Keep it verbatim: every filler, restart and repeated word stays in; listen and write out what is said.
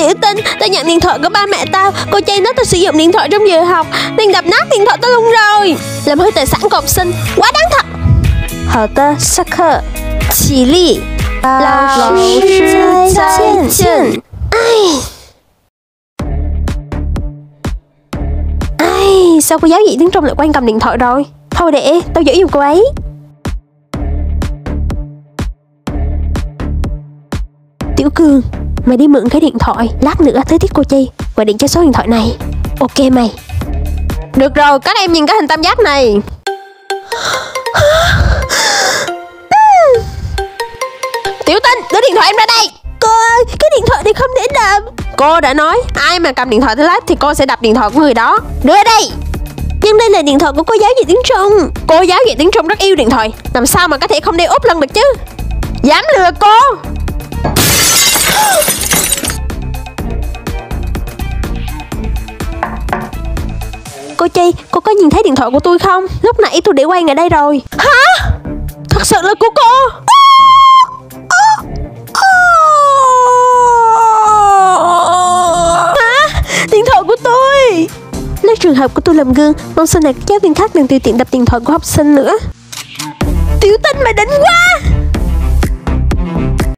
Tiểu Tinh, tao nhận điện thoại của ba mẹ tao. Cô Chay nói tao sử dụng điện thoại trong giờ học nên đập nát điện thoại tao luôn rồi. Làm hư tài sản của học sinh, quá đáng thật. Hảo的，下课，起立，老师再见。ai ai sao cô giáo dạy tiếng Trung lại quay cầm điện thoại rồi? Thôi để tao giữ giùm cô ấy. Tiểu Cường, mày đi mượn cái điện thoại, lát nữa tới tiết cô Chi gọi điện cho số điện thoại này. Ok mày. Được rồi, các em nhìn cái hình tam giác này. Tiểu Tinh, đưa điện thoại em ra đây. Cô ơi, cái điện thoại này không để đập. Cô đã nói, ai mà cầm điện thoại tới lát thì cô sẽ đập điện thoại của người đó. Đưa đây. Nhưng đây là điện thoại của cô giáo dạy tiếng Trung. Cô giáo dạy tiếng Trung rất yêu điện thoại, làm sao mà có thể không đeo úp lưng được chứ. Dám lừa cô. Cô Chi, cô có nhìn thấy điện thoại của tôi không? Lúc nãy tôi để quay ngay đây rồi. Hả? Thật sự là của cô? Hả? Điện thoại của tôi. Lấy trường hợp của tôi làm gương, mong sau này các giáo viên khác đừng tùy tiện đập điện thoại của học sinh nữa. Tiểu Tinh, mày đỉnh quá.